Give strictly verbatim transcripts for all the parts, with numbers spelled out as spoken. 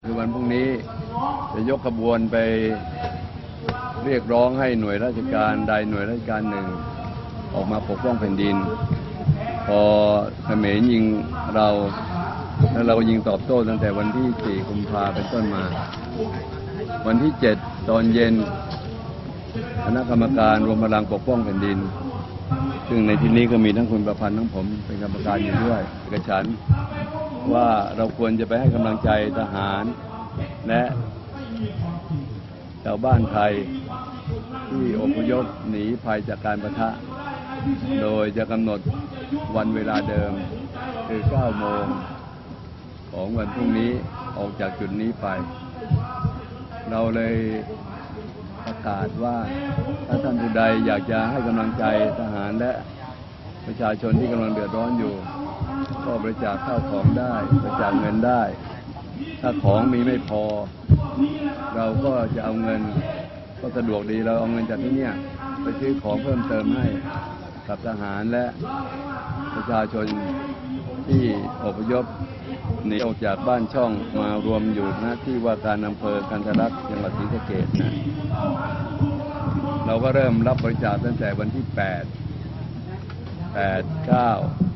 คือวันพรุ่งนี้จะยกขบวนไปเรียกร้องให้หน่วยราชการใดหน่วยราชการหนึ่งออกมาปกป้องแผ่นดินพอเขมรยิงเราแล้วเรายิงตอบโต้ตั้งแต่วันที่สี่กุมภาพันธ์เป็นต้นมาวันที่เจ็ดตอนเย็นคณะกรรมการรวมพลังปกป้องแผ่นดินซึ่งในที่นี้ก็มีทั้งคุณประพันธ์ทั้งผมเป็นกรรมการอยู่ด้วยเอกฉันท์ว่าเราควรจะไปให้กำลังใจทหารและชาวบ้านไทยที่อพยพหนีภัยจากการปะทะโดยจะกำหนดวันเวลาเดิมคือเก้าโมงของวันพรุ่งนี้ออกจากจุดนี้ไปเราเลยประกาศว่าถ้าท่านผู้ใดอยากจะให้กำลังใจทหารและประชาชนที่กำลังเดือดร้อนอยู่ก็บริจาคข้าวของได้บริจาคเงินได้ถ้าของมีไม่พอเราก็จะเอาเงินก็สะดวกดีเราเอาเงินจากที่นี่ไปซื้อของเพิ่มเติมให้กับทหารและประชาชนที่อพยพหนีออกจากบ้านช่องมารวมอยู่ณที่ว่าการอำเภอกันทรลักษณ์จังหวัดศรีสะเกษนะเราก็เริ่มรับบริจาคตั้งแต่วันที่แปด แปด เก้า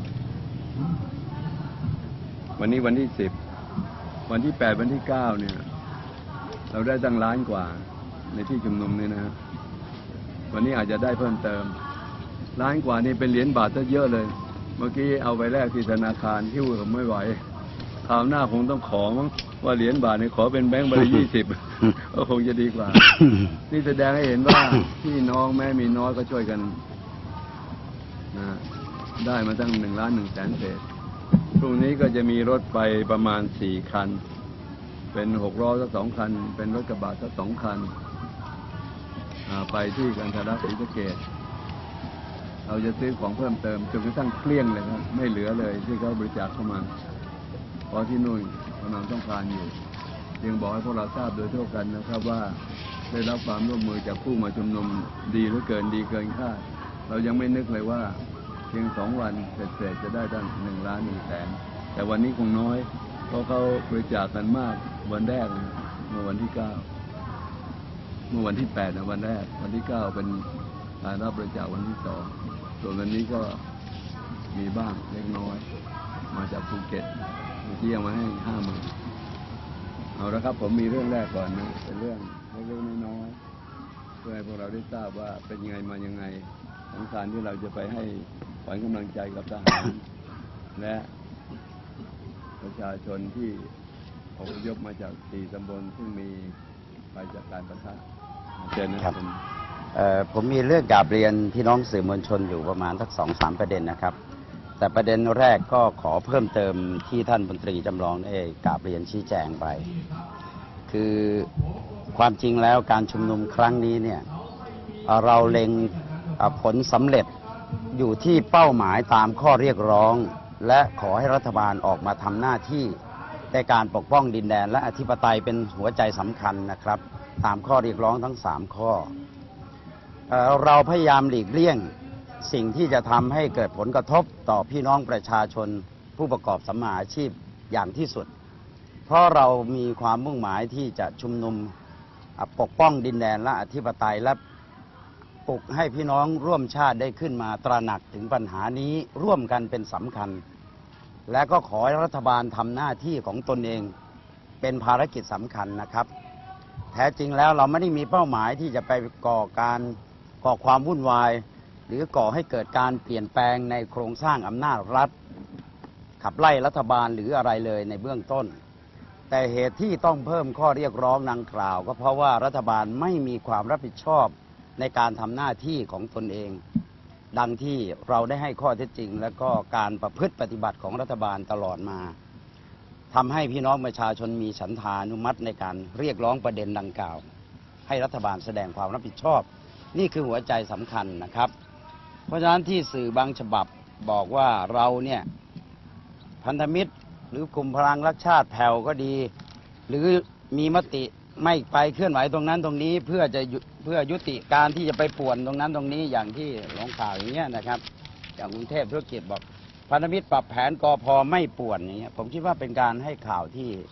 วันนี้วันที่สิบวันที่แปดวันที่เก้าเนี่ยเราได้ตั้งล้านกว่าในที่ชุมนุมนี่นะฮะวันนี้อาจจะได้เพิ่มเติมล้านกว่านี่เป็นเหรียญบาทซะเยอะเลยเมื่อกี้เอาไปแลกที่ธนาคารที่ว่าไม่ไหวคราวหน้าคงต้องขอมั้งว่าเหรียญบาทนี่ขอเป็นแบงค์ใบละยี่สิบก็คงจะดีกว่านี่แสดงให้เห็นว่าพี่น้องแม้มีน้อยก็ช่วยกันนะได้มาตั้งหนึ่งล้านหนึ่งแสนเศษพรุ่งนี้ก็จะมีรถไปประมาณสี่คันเป็นหกล้อสักสองคันเป็นรถกระบะสักสองคันไปที่กันทรลักษณ์ศรีสะเกษเราจะซื้อของเพิ่มเติมจนกระทั่งเกลี้ยงเลยครับไม่เหลือเลยที่เขาบริจาคเข้ามาเพราะที่นู่นกำลังต้องการอยู่ยังบอกให้พวกเราทราบโดยทั่วกันนะครับว่าได้รับความร่วมมือจากผู้มาชุมนุมดีเหลือเกินดีเกินคาดเรายังไม่นึกเลยว่าเพียงสองวันเสร็จๆจะได้ตั้งหนึ่งล้านหนึ่งแสนแต่วันนี้คงน้อยเพราะเขาบริจาคกันมากวันแรกเมื่อวันที่เก้าเมื่อวันที่แปดนะวันแรกวันที่เก้าเป็นการรับบริจาควันที่สองส่วนวันนี้ก็มีบ้างเล็กน้อยมาจากภูเก็ตเมื่อกี้เอามาให้ห้าหมื่นเอาละครับผมมีเรื่องแรกก่อนนะเป็นเรื่องเล็กๆน้อยๆเพื่อให้พวกเราได้ทราบว่าเป็นยังไงมายังไงของการที่เราจะไปให้ขวัญกำลังใจกับทหารและประชาชนที่อพยพมาจากสี่ตำบลซึ่งมีภัยจากการปะทะเชิญนะครับผมมีเรื่องกราบเรียนพี่น้องสื่อมวลชนอยู่ประมาณสักสองสามประเด็นนะครับแต่ประเด็นแรกก็ขอเพิ่มเติมที่ท่านพลตรีจำลองได้กราบเรียนชี้แจงไปคือความจริงแล้วการชุมนุมครั้งนี้เนี่ยเราเล็งผลสำเร็จอยู่ที่เป้าหมายตามข้อเรียกร้องและขอให้รัฐบาลออกมาทำหน้าที่ในการปกป้องดินแดนและอธิปไตยเป็นหัวใจสำคัญนะครับตามข้อเรียกร้องทั้งสามข้อเอ่อเราพยายามหลีกเลี่ยงสิ่งที่จะทำให้เกิดผลกระทบต่อพี่น้องประชาชนผู้ประกอบสัมมาอาชีพอย่างที่สุดเพราะเรามีความมุ่งหมายที่จะชุมนุมปกป้องดินแดนและอธิปไตยและปลุกให้พี่น้องร่วมชาติได้ขึ้นมาตระหนักถึงปัญหานี้ร่วมกันเป็นสำคัญและก็ขอให้รัฐบาลทำหน้าที่ของตนเองเป็นภารกิจสำคัญนะครับแท้จริงแล้วเราไม่ได้มีเป้าหมายที่จะไปก่อการก่อความวุ่นวายหรือก่อให้เกิดการเปลี่ยนแปลงในโครงสร้างอำนาจรัฐขับไล่รัฐบาลหรืออะไรเลยในเบื้องต้นแต่เหตุที่ต้องเพิ่มข้อเรียกร้องดังกล่าวก็เพราะว่ารัฐบาลไม่มีความรับผิดชอบในการทำหน้าที่ของตนเองดังที่เราได้ให้ข้อเท็จจริงและก็การประพฤติปฏิบัติของรัฐบาลตลอดมาทำให้พี่น้องประชาชนมีฉันทานุมัติในการเรียกร้องประเด็นดังกล่าวให้รัฐบาลแสดงความรับผิดชอบนี่คือหัวใจสำคัญนะครับเพราะฉะนั้นที่สื่อบางฉบับบอกว่าเราเนี่ยพันธมิตรหรือกลุ่มพลังรักชาติแผ่วก็ดีหรือมีมติไม่ไปเคลื่อนไหวตรงนั้นตรงนี้เพื่อจะเพื่อยุติการที่จะไปป่วนตรงนั้นตรงนี้อย่างที่ลงข่าวอย่างเงี้ยนะครับอย่างกรุงเทพธุรกิจบอกพันธมิตรปรับแผนกพไม่ป่วนอย่างเงี้ยผมคิดว่าเป็นการให้ข่าวที่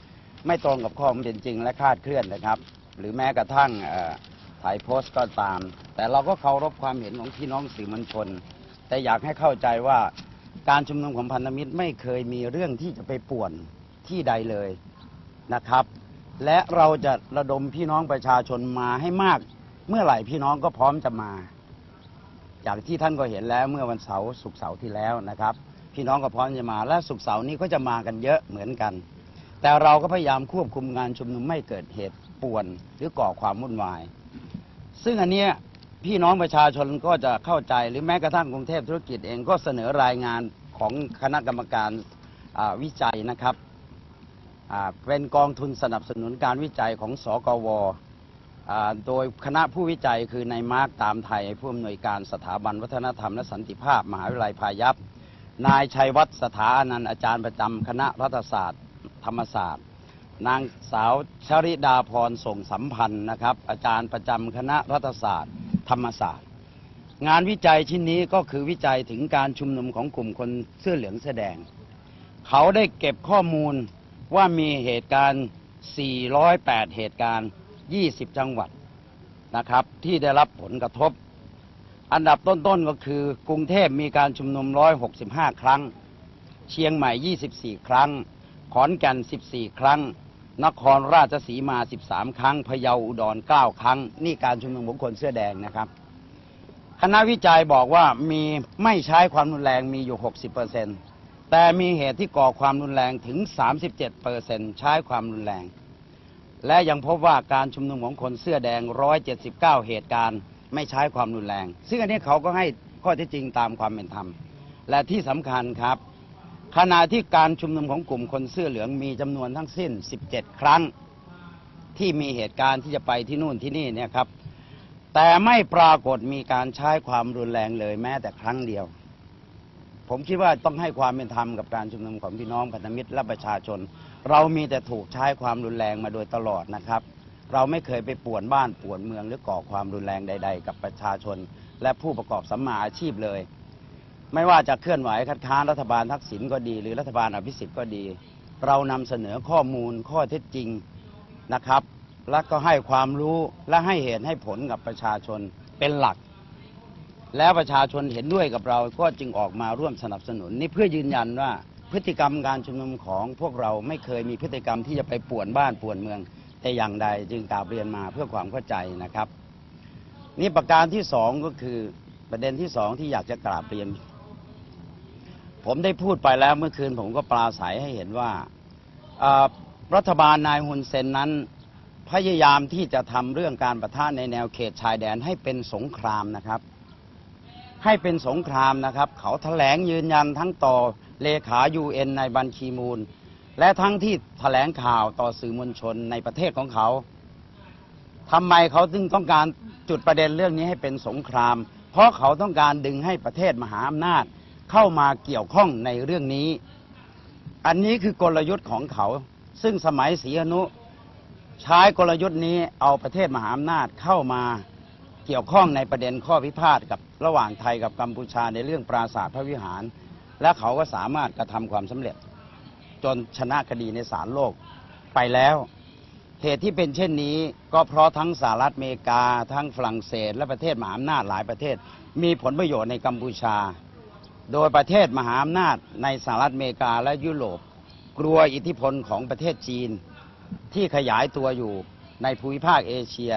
ไม่ตรงกับข้อมูลเป็นจริงและคลาดเคลื่อนนะครับ หรือแม้กระทั่งถ่ายโพสต์ก็ตาม แต่เราก็เคารพความเห็นของพี่น้องสื่อมวลชนแต่อยากให้เข้าใจว่าการชุมนุมของพันธมิตรไม่เคยมีเรื่องที่จะไปป่วนที่ใดเลยนะครับ และเราจะระดมพี่น้องประชาชนมาให้มากเมื่อไหร่พี่น้องก็พร้อมจะมาอย่างที่ท่านก็เห็นแล้วเมื่อวันเสาร์ศุกร์เสาร์ที่แล้วนะครับพี่น้องก็พร้อมจะมาและศุกร์เสาร์นี้ก็จะมากันเยอะเหมือนกันแต่เราก็พยายามควบคุมงานชุมนุมไม่เกิดเหตุป่วนหรือก่อความวุ่นวายซึ่งอันเนี้ยพี่น้องประชาชนก็จะเข้าใจหรือแม้กระทั่งกรุงเทพธุรกิจเองก็เสนอรายงานของคณะกรรมการวิจัยนะครับเป็นกองทุนสนับสนุนการวิจัยของสกวโดยคณะผู้วิจัยคือนายมาร์คตามไทยผู้อำนวยการสถาบันวัฒนธรรมและสันติภาพมหาวิทยาลัยพายัพนายชัยวัฒน์สถาอนันต์อาจารย์ประจำคณะรัฐศาสตร์ธรรมศาสตร์นางสาวชริดาพรส่งสัมพันธ์นะครับอาจารย์ประจำคณะรัฐศาสตร์ธรรมศาสตร์งานวิจัยชิ้นนี้ก็คือวิจัยถึงการชุมนุมของกลุ่มคนเสื้อเหลืองแสดงเขาได้เก็บข้อมูลว่ามีเหตุการณ์สี่ร้อยแปดเหตุการณ์ยี่สิบจังหวัดนะครับที่ได้รับผลกระทบอันดับต้นๆก็คือกรุงเทพมีการชุมนุมหนึ่งร้อยหกสิบห้าครั้งเชียงใหม่ยี่สิบสี่ครั้งขอนแก่นสิบสี่ครั้งนครราชสีมาสิบสามครั้งพะเยาอุดรเก้าครั้งนี่การชุมนุมของคนเสื้อแดงนะครับคณะวิจัยบอกว่ามีไม่ใช้ความรุนแรงมีอยู่ หกสิบเปอร์เซ็นต์ แต่มีเหตุที่ก่อความรุนแรงถึง สามสิบเจ็ดเปอร์เซ็นต์ ใช้ความรุนแรงและยังพบว่าการชุมนุมของคนเสื้อแดงหนึ่งร้อยเจ็ดสิบเก้าเหตุการณ์ไม่ใช้ความรุนแรงซึ่งอันนี้เขาก็ให้ข้อเท็จจริงตามความเป็นธรรมและที่สำคัญครับขณะที่การชุมนุมของกลุ่มคนเสื้อเหลืองมีจำนวนทั้งสิ้นสิบเจ็ดครั้งที่มีเหตุการณ์ที่จะไปที่นู่นที่นี่เนี่ยครับแต่ไม่ปรากฏมีการใช้ความรุนแรงเลยแม้แต่ครั้งเดียวผมคิดว่าต้องให้ความเป็นธรรมกับการชุมนุมของพี่น้องพันธมิตรและประชาชนเรามีแต่ถูกใช้ความรุนแรงมาโดยตลอดนะครับเราไม่เคยไปป่วนบ้านป่วนเมืองหรือก่อความรุนแรงใดๆกับประชาชนและผู้ประกอบสัมมาอาชีพเลยไม่ว่าจะเคลื่อนไหวคัดค้านรัฐบาลทักษิณก็ดีหรือรัฐบาลอภิสิทธิ์ก็ดีเรานำเสนอข้อมูลข้อเท็จจริงนะครับและก็ให้ความรู้และให้เหตุให้ผลกับประชาชนเป็นหลักแล้วประชาชนเห็นด้วยกับเราก็จึงออกมาร่วมสนับสนุนนี่เพื่อยืนยันว่าพฤติกรรมการชุมนุมของพวกเราไม่เคยมีพฤติกรรมที่จะไปป่วนบ้านป่วนเมืองแต่อย่างใดจึงกราบเรียนมาเพื่อความเข้าใจนะครับนี่ประการที่สองก็คือประเด็นที่สองที่อยากจะกราบเรียนผมได้พูดไปแล้วเมื่อคืนผมก็ปราศัยให้เห็นว่ารัฐบาลนายฮุนเซนนั้นพยายามที่จะทำเรื่องการปะทะในแนวเขตชายแดนให้เป็นสงครามนะครับให้เป็นสงครามนะครับเขาแถลงยืนยันทั้งต่อเลขา ยู เอ็น ในบัญชีมูลและทั้งที่แถลงข่าวต่อสื่อมวลชนในประเทศของเขาทำไมเขาจึงต้องการจุดประเด็นเรื่องนี้ให้เป็นสงครามเพราะเขาต้องการดึงให้ประเทศมหาอำนาจเข้ามาเกี่ยวข้องในเรื่องนี้อันนี้คือกลยุทธ์ของเขาซึ่งสมัยศรีอนุใช้กลยุทธ์นี้เอาประเทศมหาอำนาจเข้ามาเกี่ยวข้องในประเด็นข้อพิพาทกับระหว่างไทยกับกัมพูชาในเรื่องปราสาทพระวิหารและเขาก็สามารถกระทำความสำเร็จจนชนะคดีในศาลโลกไปแล้วเหตุที่เป็นเช่นนี้ก็เพราะทั้งสหรัฐอเมริกาทั้งฝรั่งเศสและประเทศมหาอำนาจหลายประเทศมีผลประโยชน์ในกัมพูชาโดยประเทศมหาอำนาจในสหรัฐอเมริกาและยุโรปกลัวอิทธิพลของประเทศจีนที่ขยายตัวอยู่ในภูมิภาคเอเชีย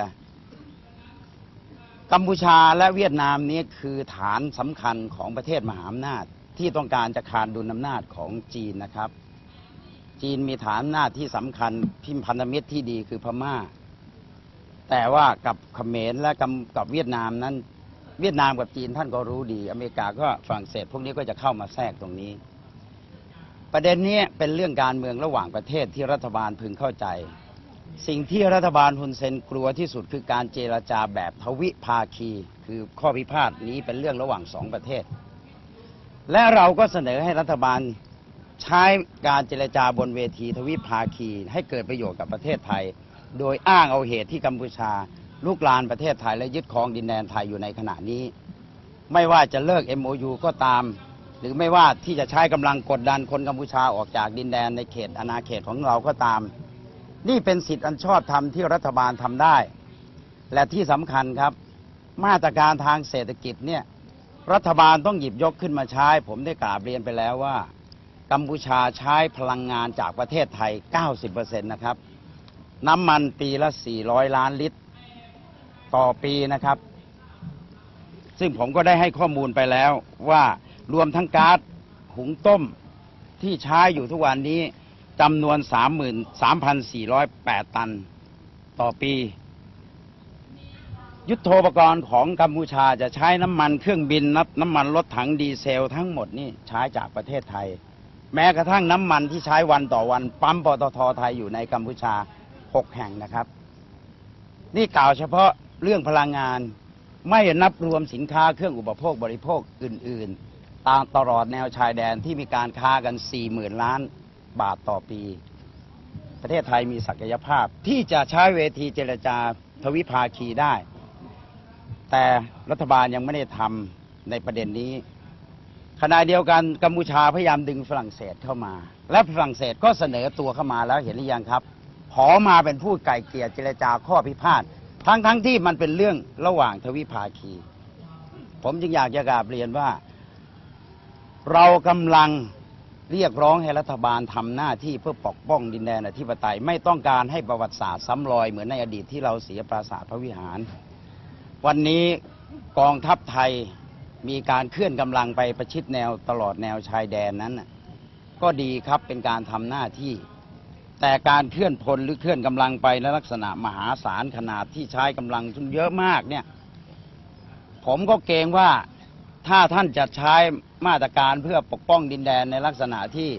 กัมพูชาและเวียดนามนี้คือฐานสำคัญของประเทศมหาอำนาจที่ต้องการจะคานดุลอำนาจของจีนนะครับจีนมีฐานอำนาจที่สำคัญพิมพันธมิตรที่ดีคือพม่าแต่ว่ากับเขมรและกับเวียดนามนั้นเวียดนามกับจีนท่านก็รู้ดีอเมริกาก็ฝรั่งเศสพวกนี้ก็จะเข้ามาแทรกตรงนี้ประเด็นนี้เป็นเรื่องการเมืองระหว่างประเทศที่รัฐบาลพึงเข้าใจสิ่งที่รัฐบาลฮุนเซนกลัวที่สุดคือการเจรจาแบบทวิภาคีคือข้อพิพาทนี้เป็นเรื่องระหว่างสองประเทศและเราก็เสนอให้รัฐบาลใช้การเจรจาบนเวทีทวิภาคีให้เกิดประโยชน์กับประเทศไทยโดยอ้างเอาเหตุที่กัมพูชาลุกลานประเทศไทยและยึดครองดินแดนไทยอยู่ในขณะนี้ไม่ว่าจะเลิก เอ็ม โอ ยู ก็ตามหรือไม่ว่าที่จะใช้กำลังกดดันคนกัมพูชาออกจากดินแดนในเขตอาณาเขตของเราก็ตามนี่เป็นสิทธิอันชอบธรรมที่รัฐบาลทำได้และที่สำคัญครับมาตรการทางเศรษฐกิจเนี่ยรัฐบาลต้องหยิบยกขึ้นมาใช้ผมได้กราบเรียนไปแล้วว่ากัมพูชาใช้พลังงานจากประเทศไทย เก้าสิบเปอร์เซ็นต์ นะครับน้ำมันปีละสี่ร้อยล้านลิตรต่อปีนะครับซึ่งผมก็ได้ให้ข้อมูลไปแล้วว่ารวมทั้งก๊าซหุงต้มที่ใช้อยู่ทุกวันนี้จำนวน สามหมื่นสามพันสี่ร้อยแปด ตันต่อปียุทโธปกรณ์ของกัมพูชาจะใช้น้ำมันเครื่องบินนับน้ำมันรถถังดีเซลทั้งหมดนี่ใช้จากประเทศไทยแม้กระทั่งน้ำมันที่ใช้วันต่อวันปั๊มปตทไทยอยู่ในกัมพูชาหกแห่งนะครับนี่กล่าวเฉพาะเรื่องพลังงานไม่นับรวมสินค้าเครื่องอุปโภคบริโภคอื่นๆตามตลอดแนวชายแดนที่มีการค้ากัน สี่หมื่น ล้านบาทต่อปีประเทศไทยมีศักยภาพที่จะใช้เวทีเจรจาทวิภาคีได้แต่รัฐบาลยังไม่ได้ทำในประเด็นนี้ขณะเดียวกันกัมพูชาพยายามดึงฝรั่งเศสเข้ามาและฝรั่งเศสก็เสนอตัวเข้ามาแล้วเห็นหรือยังครับขอมาเป็นผู้ไกล่เกลี่ยเจรจาข้อพิพาททั้งทั้งที่มันเป็นเรื่องระหว่างทวิภาคีผมจึงอยากจะกราบเรียนว่าเรากำลังเรียกร้องให้รัฐบาลทำหน้าที่เพื่อปกป้องดินแดนอธิปไตยไม่ต้องการให้ประวัติศาสตร์ซ้ำรอยเหมือนในอดีตที่เราเสียปราสาทพระวิหารวันนี้กองทัพไทยมีการเคลื่อนกำลังไปประชิดแนวตลอดแนวชายแดนนั้นก็ดีครับเป็นการทำหน้าที่แต่การเคลื่อนพลหรือเคลื่อนกำลังไปในลักษณะมหาศาลขนาดที่ใช้กำลังเยอะมากเนี่ยผมก็เกรงว่าถ้าท่านจะใช้มาตรการเพื่อปกป้องดินแดนในลักษณะที่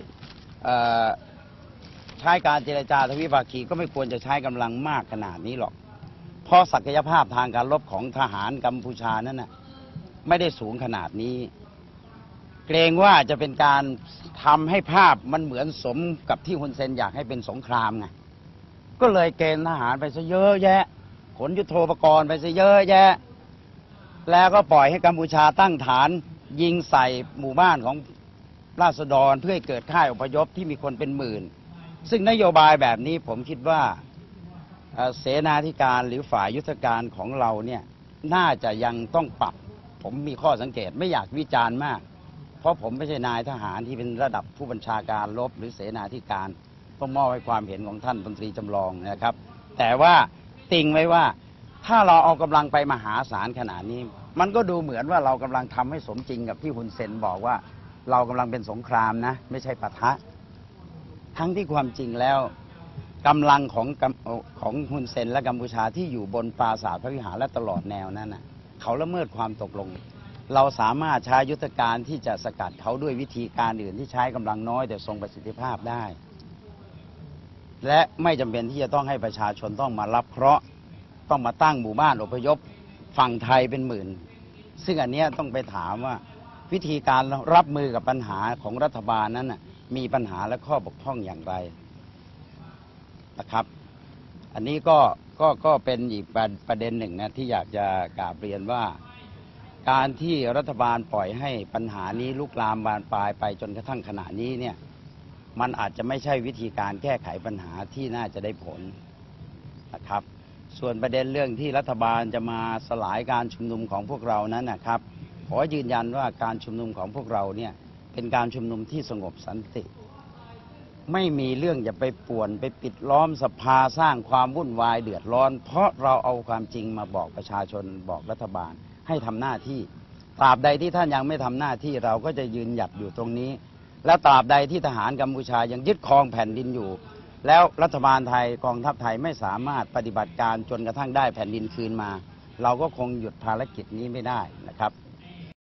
ใช้การเจรจาทวิภาคีก็ไม่ควรจะใช้กำลังมากขนาดนี้หรอกเพราะศักยภาพทางการรบของทหารกัมพูชานั้นน่ะไม่ได้สูงขนาดนี้เกรงว่าจะเป็นการทำให้ภาพมันเหมือนสมกับที่ฮุนเซนอยากให้เป็นสงครามไงก็เลยเกณฑ์ทหารไปซะเยอะแยะขนยุทโธปกรณ์ไปซะเยอะแยะแล้วก็ปล่อยให้กัมพูชาตั้งฐานยิงใส่หมู่บ้านของราษฎรเพื่อให้เกิดค่ายอพยพที่มีคนเป็นหมื่นซึ่งนโยบายแบบนี้ผมคิดว่าเสนาธิการหรือฝ่ายยุทธการของเราเนี่ยน่าจะยังต้องปรับผมมีข้อสังเกตไม่อยากวิจารณ์มากเพราะผมไม่ใช่นายทหารที่เป็นระดับผู้บัญชาการรบหรือเสนาธิการต้องมอบให้ความเห็นของท่านพลตรีจำลองนะครับแต่ว่าติ่งไว้ว่าถ้าเราเอากำลังไปมหาศาลขนาดนี้มันก็ดูเหมือนว่าเรากำลังทำให้สมจริงกับที่ฮุนเซนบอกว่าเรากำลังเป็นสงครามนะไม่ใช่ปะทะทั้งที่ความจริงแล้วกำลังของของฮุนเซนและกัมพูชาที่อยู่บนปราสาทพระวิหารและตลอดแนวนั้นนะเขาละเมิดความตกลงเราสามารถใช้ยุทธการที่จะสกัดเขาด้วยวิธีการอื่นที่ใช้กำลังน้อยแต่ทรงประสิทธิภาพได้และไม่จำเป็นที่จะต้องให้ประชาชนต้องมารับเคราะห์ต้องมาตั้งหมู่บ้านอพยพฝั่งไทยเป็นหมื่นซึ่งอันนี้ต้องไปถามว่าวิธีการรับมือกับปัญหาของรัฐบาลนั้นนะมีปัญหาและข้อบกพร่องอย่างไรนะครับอันนี้ก็ก็ก็เป็นอีกประเด็นหนึ่งนะที่อยากจะกราบเรียนว่าการที่รัฐบาลปล่อยให้ปัญหานี้ลุกลามบานปลายไปจนกระทั่งขณะนี้เนี่ยมันอาจจะไม่ใช่วิธีการแก้ไขปัญหาที่น่าจะได้ผลนะครับส่วนประเด็นเรื่องที่รัฐบาลจะมาสลายการชุมนุมของพวกเรานั้นนะครับขอยืนยันว่าการชุมนุมของพวกเราเนี่ยเป็นการชุมนุมที่สงบสันติไม่มีเรื่องจะไปป่วนไปปิดล้อมสภาสร้างความวุ่นวายเดือดร้อนเพราะเราเอาความจริงมาบอกประชาชนบอกรัฐบาลให้ทำหน้าที่ตราบใดที่ท่านยังไม่ทำหน้าที่เราก็จะยืนหยัดอยู่ตรงนี้และตราบใดที่ทหารกัมพูชายังยึดครองแผ่นดินอยู่แล้วรัฐบาลไทยกองทัพไทยไม่สามารถปฏิบัติการจนกระทั่งได้แผ่นดินคืนมาเราก็คงหยุดภารกิจนี้ไม่ได้นะครับ